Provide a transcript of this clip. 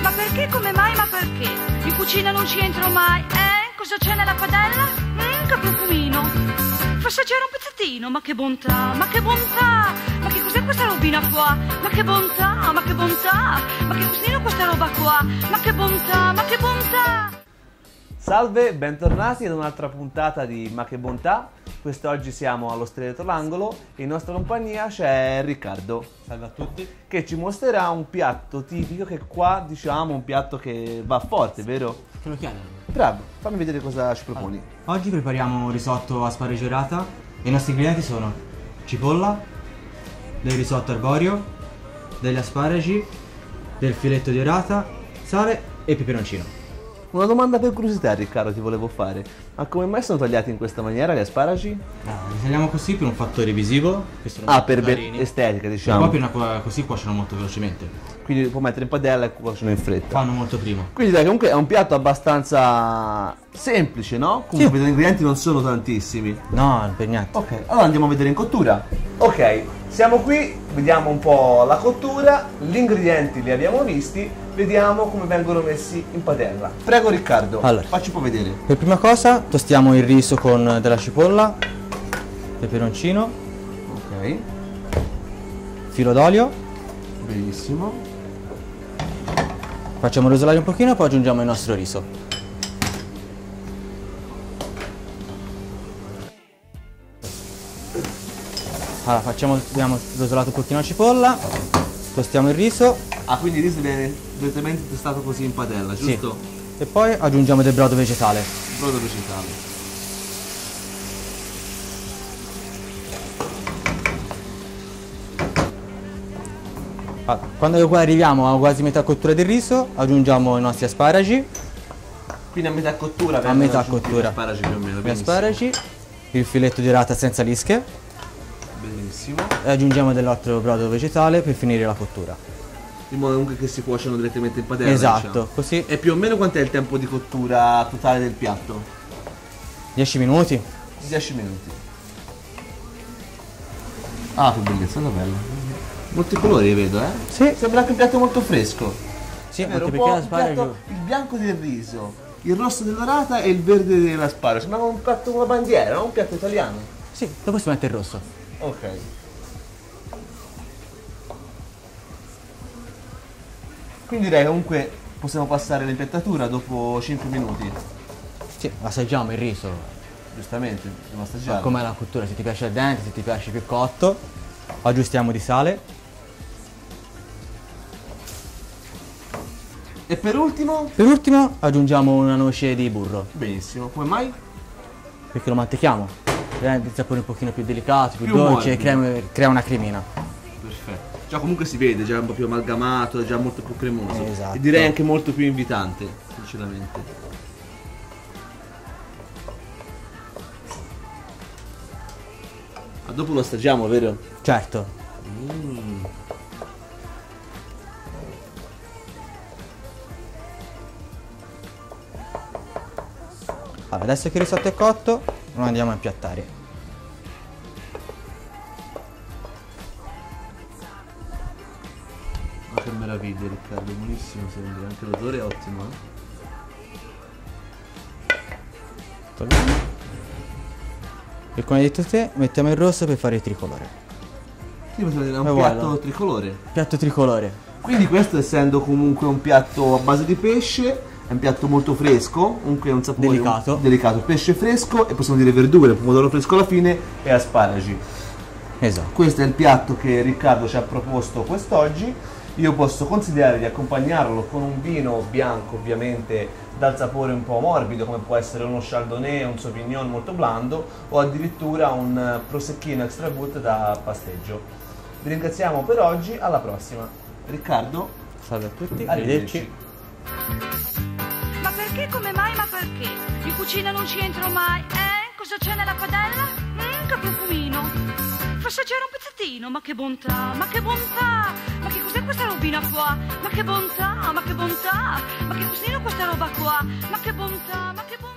Ma perché, come mai, ma perché? In cucina non ci entro mai, Cosa c'è nella padella? Che profumino. Fa assaggiare un pezzettino, ma che bontà, ma che bontà. Ma che cos'è questa robina qua? Ma che bontà, ma che bontà. Ma che cos'è questa roba qua? Ma che bontà, ma che bontà. Salve, bentornati ad un'altra puntata di Ma che bontà. Quest'oggi siamo all'Osteria l'Angolo e in nostra compagnia c'è Riccardo. Salve a tutti. Che ci mostrerà un piatto tipico che qua diciamo un piatto che va forte, vero? Te lo chiedo. Bravo, fammi vedere cosa ci proponi. Oggi prepariamo un risotto asparagi orata e i nostri ingredienti sono cipolla, del risotto arborio, degli asparagi, del filetto di orata, sale e peperoncino. Una domanda per curiosità, Riccardo, ti volevo fare. Ma come mai sono tagliati in questa maniera gli asparagi? Li tagliamo così per un fattore visivo, che sono molto Per carini, estetica, e diciamo. poi così cuociono molto velocemente. Quindi può mettere in padella e cuociono in fretta. Fanno molto prima. Quindi dai, comunque è un piatto abbastanza semplice, no? Comunque Sì. gli ingredienti non sono tantissimi. No, per niente. Ok, allora andiamo a vedere in cottura. Ok, siamo qui, vediamo un po' la cottura, gli ingredienti li abbiamo visti, vediamo come vengono messi in padella. Prego Riccardo, Allora. facci un po' vedere. Per prima cosa tostiamo il riso con della cipolla, peperoncino, Ok, filo d'olio, benissimo. facciamo rosolare un pochino e poi aggiungiamo il nostro riso. Allora abbiamo rosolato un pochino la cipolla, tostiamo il riso, Ah, quindi il riso viene direttamente tostato così in padella, sì, giusto? e poi aggiungiamo del brodo vegetale. Brodo vegetale. Allora, quando arriviamo a quasi metà cottura del riso aggiungiamo i nostri asparagi, Quindi a metà cottura a vengono metà aggiunti cottura gli asparagi più o meno, gli benissimo. asparagi, il filetto di orata senza lische Benissimo. e aggiungiamo dell'altro brodo vegetale per finire la cottura. In modo comunque che si cuociono direttamente in padella. Esatto, diciamo. così E più o meno quant'è il tempo di cottura totale del piatto? 10 minuti. 10 minuti. Ah, che bellezza, che bello. Molti colori vedo, eh? Sì. Sembra anche un piatto molto fresco. Sì, Vero, anche un po' perché un piatto, l'asparagio... il bianco del riso, il rosso dell'orata e il verde dell'asparago. Sembra un piatto, una bandiera, no? Un piatto italiano. Sì, dopo si mette il rosso. Ok. Quindi direi comunque possiamo passare all'impiattatura dopo 5 minuti. Sì, assaggiamo il riso. Giustamente, dobbiamo assaggiare. Com'è la cottura, se ti piace al dente, se ti piace più cotto. Aggiustiamo di sale. E per ultimo? Per ultimo aggiungiamo una noce di burro, Benissimo, come mai? perché lo mantechiamo. Rende il sapore un pochino più delicato, più Più dolce, morbido. crea una cremina. Perfetto. Già comunque si vede, già un po' più amalgamato, è già molto più cremoso. Esatto. E direi anche molto più invitante, sinceramente. Ma dopo lo assaggiamo, vero? Certo. Allora, adesso che il risotto è cotto, lo andiamo a impiattare. Ma che meraviglia Riccardo, buonissimo sembra, anche l'odore è ottimo, Togliamo. E come hai detto te, mettiamo il rosso per fare il tricolore. Sì, è un E piatto voilà. tricolore. Piatto tricolore. Quindi questo, essendo comunque un piatto a base di pesce, è un piatto molto fresco, comunque ha un sapore Delicato. delicato, pesce fresco e possiamo dire verdure, pomodoro fresco alla fine e asparagi. Esatto. Questo è il piatto che Riccardo ci ha proposto quest'oggi. Io posso consigliare di accompagnarlo con un vino bianco, ovviamente dal sapore un po' morbido, come può essere uno Chardonnay, un Sauvignon molto blando, o addirittura un prosecchino extra brut da pasteggio. Vi ringraziamo per oggi, alla prossima. Riccardo, Salve a tutti, arrivederci. Ma perché, come mai, ma perché? In cucina non ci entro mai, Cosa c'è nella padella? Che profumino. Fa assaggiare un pezzettino, ma che bontà, ma che bontà. Ma che cos'è questa robina qua? Ma che bontà, ma che bontà. Ma che cos'è questa roba qua? Ma che bontà, ma che bontà.